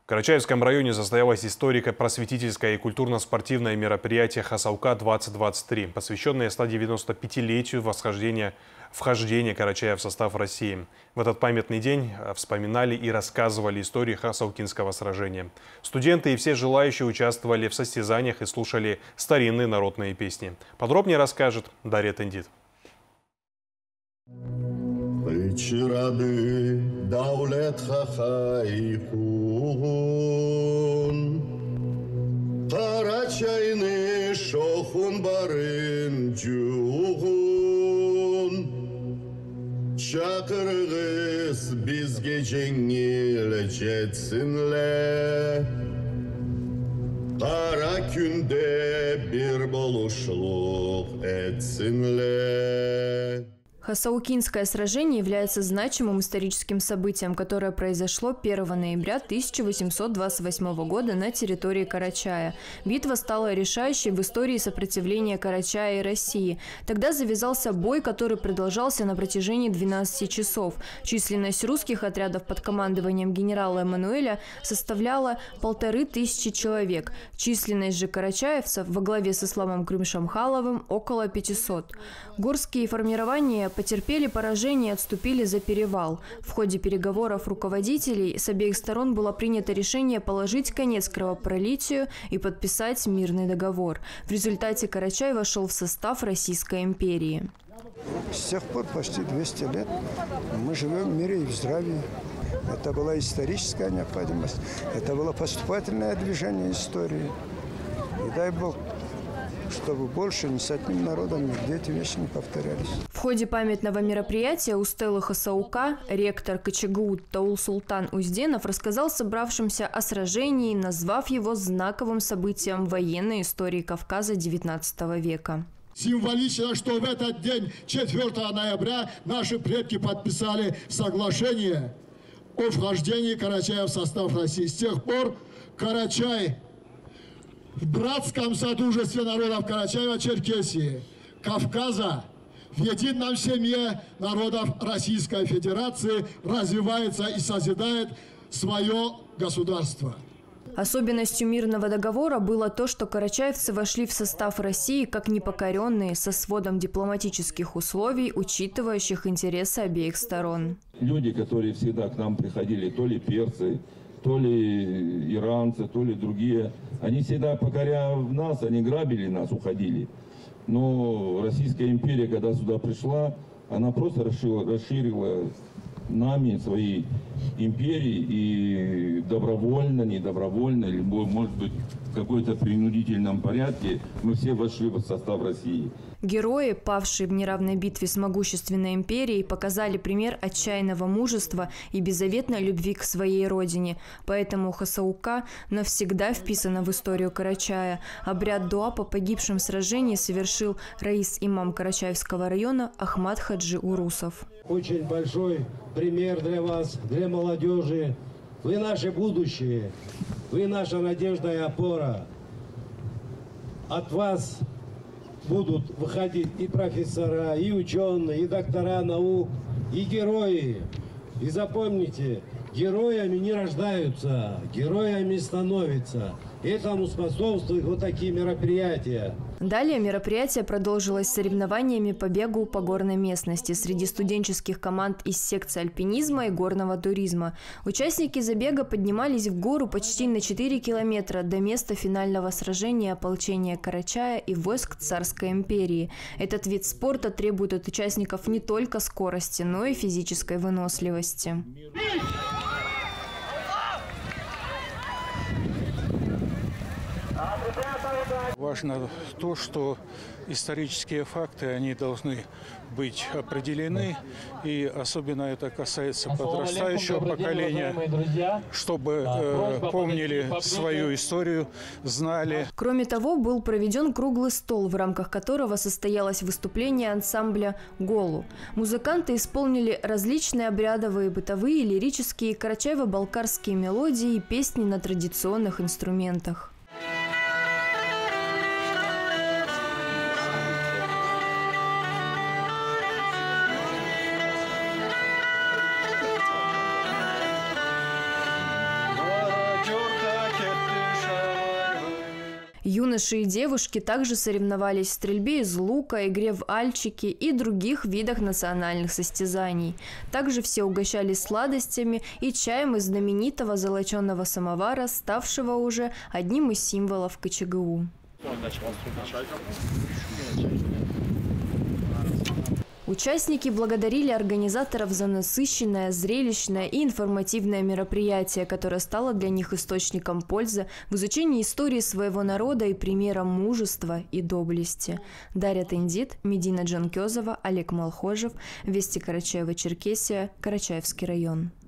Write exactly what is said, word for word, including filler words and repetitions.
В Карачаевском районе состоялось историко-просветительское и культурно-спортивное мероприятие «Хасаука двадцать двадцать три», посвященное ста девяностопятилетию восхождения, вхождения Карачая в состав России. В этот памятный день вспоминали и рассказывали истории Хасаукинского сражения. Студенты и все желающие участвовали в состязаниях и слушали старинные народные песни. Подробнее расскажет Дарья Тендит. Карачайны шохун барын жуғын, шақырғыз бізге жеңіл жетсінле, қара күнде бір болушылық етсінле. Хасаукинское сражение является значимым историческим событием, которое произошло первого ноября тысяча восемьсот двадцать восьмого года на территории Карачая. Битва стала решающей в истории сопротивления Карачая и России. Тогда завязался бой, который продолжался на протяжении двенадцати часов. Численность русских отрядов под командованием генерала Эммануэля составляла полторы тысячи человек. Численность же карачаевцев во главе с Исламом Крым-Шамхаловым около пятисот. Горские формирования потерпели поражение и отступили за перевал. В ходе переговоров руководителей с обеих сторон было принято решение положить конец кровопролитию и подписать мирный договор. В результате Карачай вошел в состав Российской империи. С тех пор почти двести лет мы живем в мире и в здравии. Это была историческая необходимость, это было поступательное движение истории. И дай Бог, чтобы больше ни с одним народом нигде эти вещи не повторялись. В ходе памятного мероприятия у стелы Хасаука ректор КЧГУ Таул-Султан Узденов рассказал собравшимся о сражении, назвав его знаковым событием военной истории Кавказа девятнадцатого века. Символично, что в этот день, четвёртого ноября, наши предки подписали соглашение о вхождении Карачая в состав России. С тех пор Карачай в братском содружестве народов Карачаева-Черкесии, Кавказа, в едином семье народов Российской Федерации развивается и созидает свое государство. Особенностью мирного договора было то, что карачаевцы вошли в состав России как непокоренные, со сводом дипломатических условий, учитывающих интересы обеих сторон. Люди, которые всегда к нам приходили, то ли перцы, то ли иранцы, то ли другие, они всегда, покоряя нас, они грабили нас, уходили. Но Российская империя, когда сюда пришла, она просто расширила, расширила нами свои империи и добровольно, недобровольно, либо, может быть, в какой-то принудительном порядке мы все вошли в состав России. Герои, павшие в неравной битве с могущественной империей, показали пример отчаянного мужества и беззаветной любви к своей родине. Поэтому Хасаука навсегда вписана в историю Карачая. Обряд дуа по погибшим в сражении совершил раис-имам Карачаевского района Ахмад Хаджи Урусов. Очень большой пример для вас, для молодежи. Вы наше будущее, вы наша надежда и опора. От вас будут выходить и профессора, и ученые, и доктора наук, и герои. И запомните, героями не рождаются, героями становятся. Этому способствуют вот такие мероприятия. Далее мероприятие продолжилось соревнованиями по бегу по горной местности среди студенческих команд из секции альпинизма и горного туризма. Участники забега поднимались в гору почти на четыре километра до места финального сражения ополчения Карачая и войск Царской империи. Этот вид спорта требует от участников не только скорости, но и физической выносливости. Важно то, что исторические факты, они должны быть определены, и особенно это касается подрастающего поколения, чтобы э, помнили свою историю, знали. Кроме того, был проведен круглый стол, в рамках которого состоялось выступление ансамбля «Голу». Музыканты исполнили различные обрядовые, бытовые, лирические, карачаево-балкарские мелодии и песни на традиционных инструментах. Joy. Юноши и девушки также соревновались в стрельбе из лука, игре в альчики и других видах национальных состязаний. Также все угощались сладостями и чаем из знаменитого золоченого самовара, ставшего уже одним из символов ка че гэ у. Участники благодарили организаторов за насыщенное, зрелищное и информативное мероприятие, которое стало для них источником пользы в изучении истории своего народа и примером мужества и доблести. Дарья Тендит, Медина Джанкезова, Олег Малхожев, Вести Карачаева-Черкесия, Карачаевский район.